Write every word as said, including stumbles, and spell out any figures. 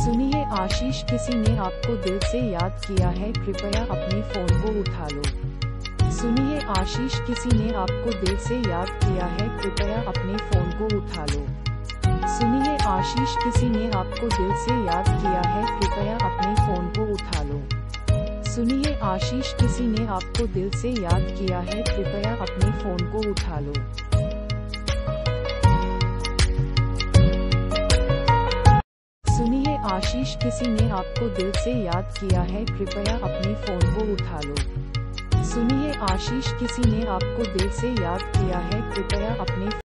सुनिए आशीष, किसी ने आपको दिल से याद किया है, कृपया अपने फोन को उठा लो। सुनिए आशीष, किसी ने आपको दिल से याद किया है, कृपया अपने फोन को उठा लो। सुनिए आशीष, किसी ने आपको दिल से याद किया है, कृपया अपने फोन को उठा लो। सुनिए आशीष, किसी ने आपको दिल से याद किया है, कृपया अपने फोन को उठा लो। सुनिए आशीष, किसी ने आपको दिल से याद किया है, कृपया अपने फोन को उठा लो। सुनिए आशीष, किसी ने आपको दिल से याद किया है, कृपया अपने